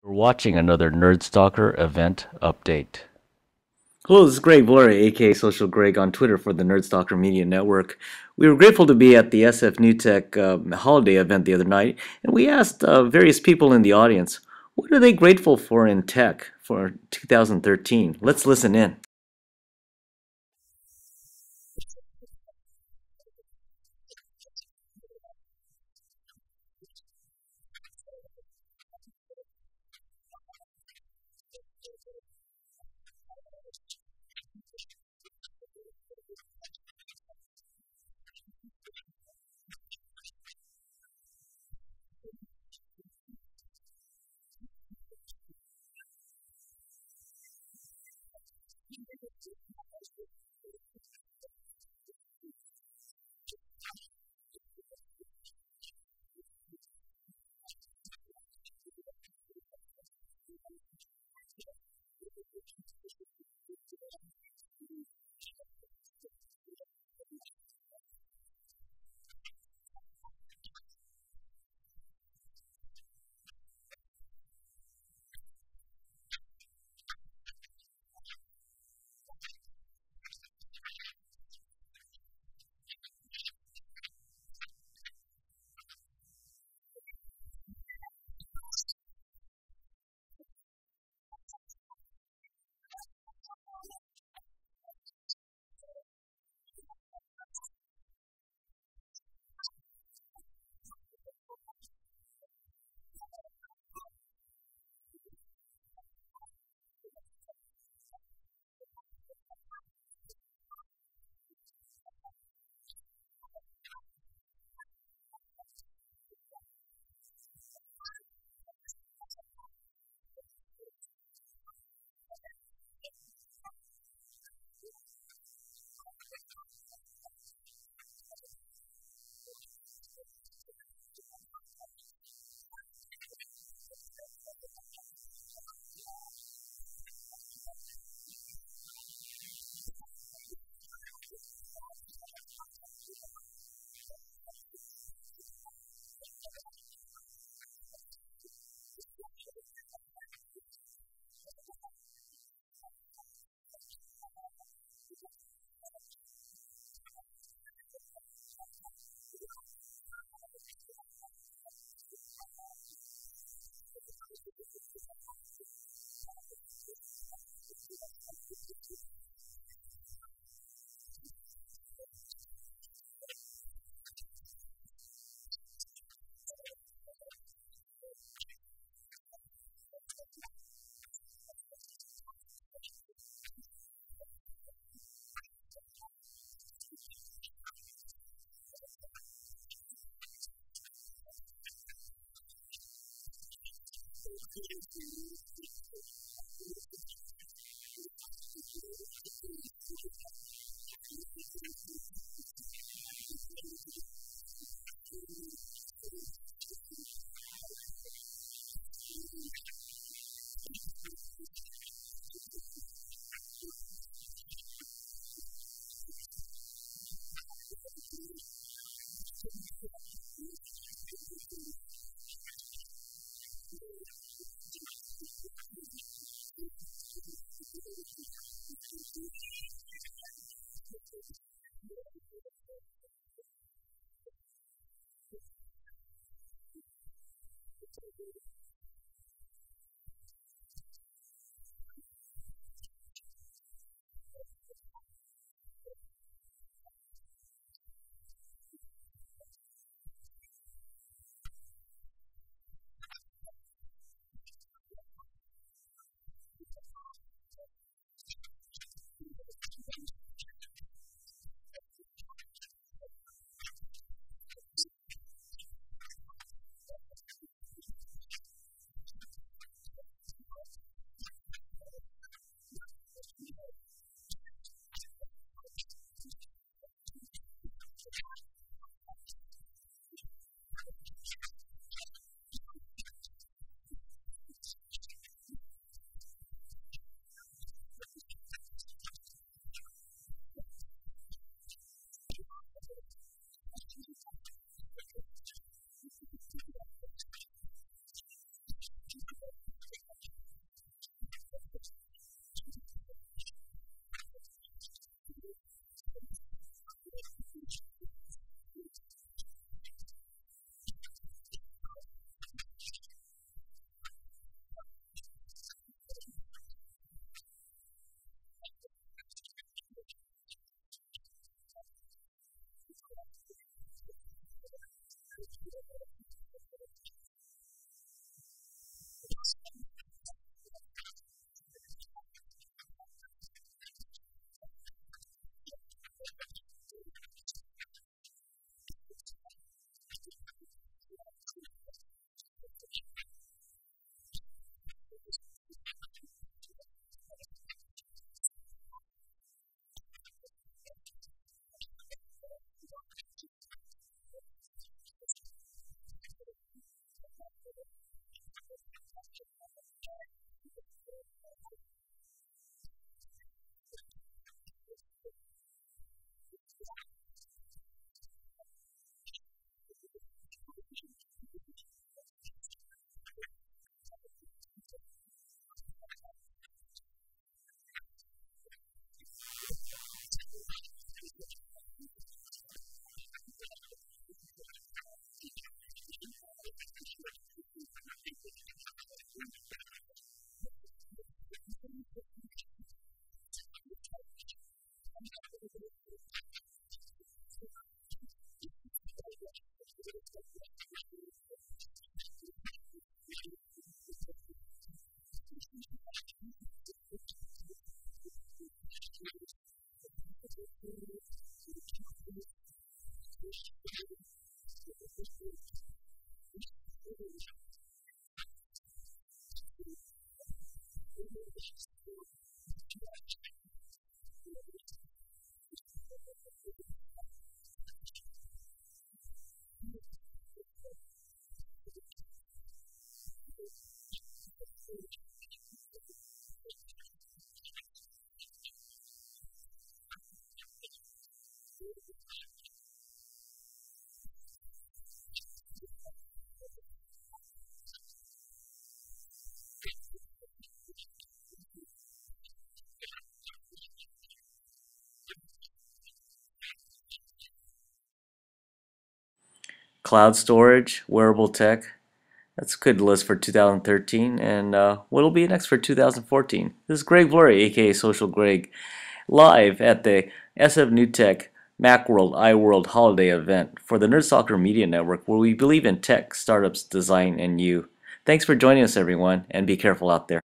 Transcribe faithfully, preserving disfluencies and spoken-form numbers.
We're watching another Nerd Stalker event update. Hello, this is Greg Valera, aka Social Greg, on Twitter for the Nerdstalker Media Network. We were grateful to be at the S F New Tech um, holiday event the other night, and we asked uh, various people in the audience, what are they grateful for in tech for two thousand thirteen? Let's listen in. Cloud storage, wearable tech. That's a good list for two thousand thirteen. And uh, what'll be next for two thousand fourteen? This is Greg Flory, aka Social Greg, live at the S F New Tech MacWorld iWorld holiday event for the Nerd Soccer Media Network, where we believe in tech, startups, design, and you. Thanks for joining us, everyone, and be careful out there.